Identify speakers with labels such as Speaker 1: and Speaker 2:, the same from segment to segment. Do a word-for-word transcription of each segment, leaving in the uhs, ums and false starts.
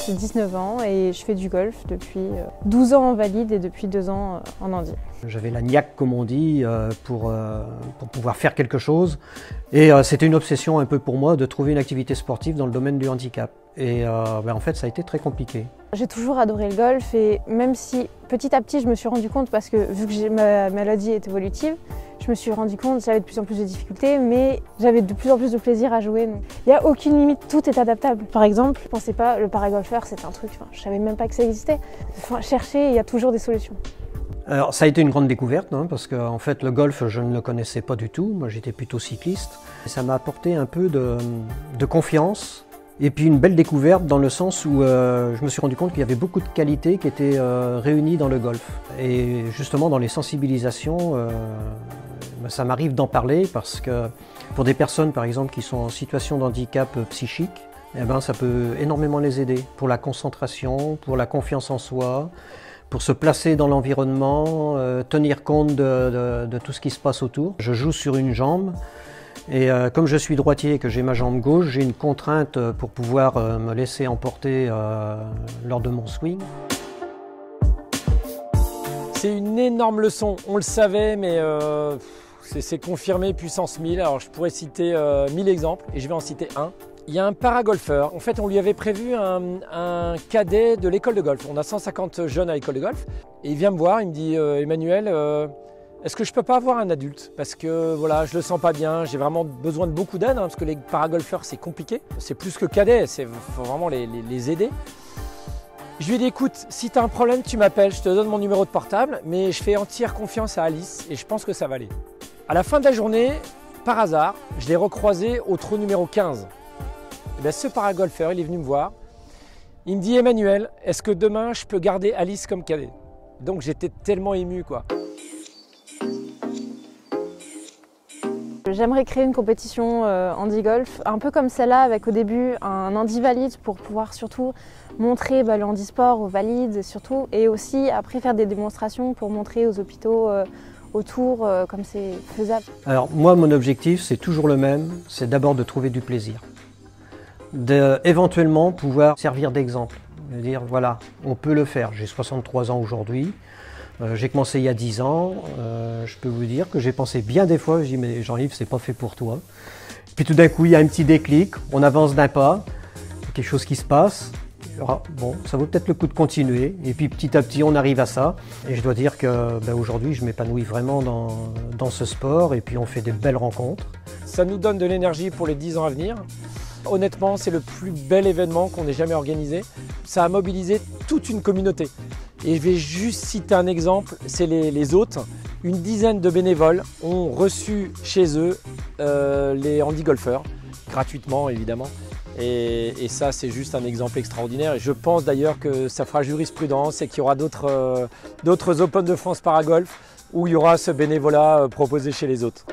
Speaker 1: j'ai dix-neuf ans et je fais du golf depuis douze ans en valide et depuis deux ans en handi.
Speaker 2: J'avais la niaque, comme on dit, pour, pour pouvoir faire quelque chose. Et c'était une obsession un peu pour moi de trouver une activité sportive dans le domaine du handicap. Et euh, ben en fait, ça a été très compliqué.
Speaker 1: J'ai toujours adoré le golf et même si petit à petit je me suis rendu compte, parce que vu que ma maladie est évolutive, je me suis rendu compte que j'avais de plus en plus de difficultés, mais j'avais de plus en plus de plaisir à jouer. Il n'y a aucune limite, tout est adaptable. Par exemple, je ne pensais pas le paragolfeur, c'est un truc, enfin, je ne savais même pas que ça existait. Enfin, chercher, il y a toujours des solutions.
Speaker 2: Alors ça a été une grande découverte, hein, parce qu'en en fait le golf je ne le connaissais pas du tout, moi j'étais plutôt cycliste. Et ça m'a apporté un peu de, de confiance et puis une belle découverte dans le sens où euh, je me suis rendu compte qu'il y avait beaucoup de qualités qui étaient euh, réunies dans le golf. Et justement dans les sensibilisations, euh, ça m'arrive d'en parler parce que pour des personnes par exemple qui sont en situation de handicap psychique, eh ben, ça peut énormément les aider pour la concentration, pour la confiance en soi, pour se placer dans l'environnement, euh, tenir compte de, de, de tout ce qui se passe autour. Je joue sur une jambe et euh, comme je suis droitier et que j'ai ma jambe gauche, j'ai une contrainte pour pouvoir euh, me laisser emporter euh, lors de mon swing.
Speaker 3: C'est une énorme leçon, on le savait, mais euh, c'est confirmé puissance mille. Alors je pourrais citer euh, mille exemples et je vais en citer un. Il y a un paragolfeur, en fait on lui avait prévu un, un cadet de l'école de golf. On a cent cinquante jeunes à l'école de golf et il vient me voir, il me dit euh, Emmanuel, euh, est-ce que je peux pas avoir un adulte? Parce que voilà, je le sens pas bien, j'ai vraiment besoin de beaucoup d'aide, hein, parce que les paragolfeurs c'est compliqué. C'est plus que cadet, il faut vraiment les, les, les aider. Je lui ai dit écoute, si tu as un problème tu m'appelles, je te donne mon numéro de portable, mais je fais entière confiance à Alice et je pense que ça va aller. À la fin de la journée, par hasard, je l'ai recroisé au trou numéro quinze. Et bien, ce paragolfeur, il est venu me voir. Il me dit Emmanuel, est-ce que demain je peux garder Alice comme cadet? Donc j'étais tellement ému quoi.
Speaker 1: J'aimerais créer une compétition euh, handi-golf, un peu comme celle-là, avec au début un handi-valide pour pouvoir surtout montrer bah, le handisport aux valides surtout, et aussi après faire des démonstrations pour montrer aux hôpitaux euh, autour euh, comme c'est faisable.
Speaker 2: Alors moi mon objectif c'est toujours le même, c'est d'abord de trouver du plaisir. D'éventuellement pouvoir servir d'exemple, de dire voilà, on peut le faire. J'ai soixante-trois ans aujourd'hui, euh, j'ai commencé il y a dix ans, euh, je peux vous dire que j'ai pensé bien des fois, je dis mais Jean-Yves c'est pas fait pour toi. Puis tout d'un coup il y a un petit déclic, on avance d'un pas, quelque chose qui se passe, alors, bon ça vaut peut-être le coup de continuer et puis petit à petit on arrive à ça. Et je dois dire que ben, aujourd'hui je m'épanouis vraiment dans, dans ce sport et puis on fait des belles rencontres.
Speaker 3: Ça nous donne de l'énergie pour les dix ans à venir. Honnêtement, c'est le plus bel événement qu'on ait jamais organisé. Ça a mobilisé toute une communauté. Et je vais juste citer un exemple, c'est les, les hôtes. Une dizaine de bénévoles ont reçu chez eux euh, les handi-golfeurs, gratuitement évidemment. Et, et ça, c'est juste un exemple extraordinaire. Et je pense d'ailleurs que ça fera jurisprudence et qu'il y aura d'autres euh, d'autres Open de France Paragolf où il y aura ce bénévolat euh, proposé chez les hôtes.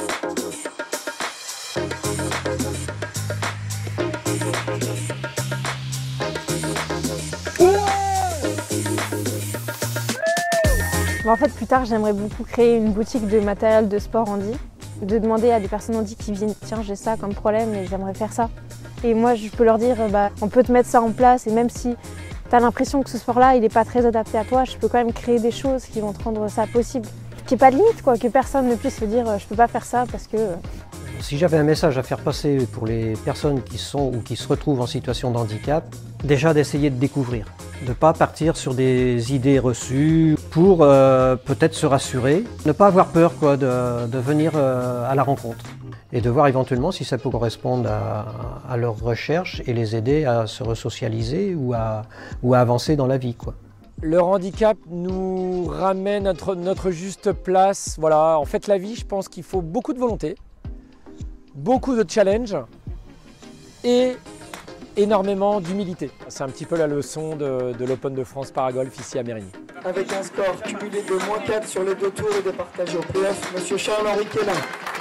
Speaker 1: En fait, plus tard, j'aimerais beaucoup créer une boutique de matériel de sport handi, de demander à des personnes handi qui viennent « tiens, j'ai ça comme problème et j'aimerais faire ça ». Et moi, je peux leur dire bah, « on peut te mettre ça en place » et même si tu as l'impression que ce sport-là, il n'est pas très adapté à toi, je peux quand même créer des choses qui vont te rendre ça possible. Qu'il n'y ait pas de limite, quoi, que personne ne puisse se dire « je peux pas faire ça parce que… »
Speaker 2: Si j'avais un message à faire passer pour les personnes qui sont ou qui se retrouvent en situation de handicap, déjà d'essayer de découvrir, de ne pas partir sur des idées reçues pour euh, peut-être se rassurer, ne pas avoir peur quoi, de, de venir euh, à la rencontre et de voir éventuellement si ça peut correspondre à, à leurs recherches et les aider à se resocialiser ou à, ou à avancer dans la vie, quoi.
Speaker 3: Le handicap nous ramène notre, notre juste place. Voilà. En fait, la vie, je pense qu'il faut beaucoup de volonté, beaucoup de challenge et énormément d'humilité. C'est un petit peu la leçon de, de l'Open de France Paragolf ici à Mérigny.
Speaker 4: Avec un score cumulé de moins quatre sur les deux tours et départagé au P F, monsieur Charles-Henri Quélin.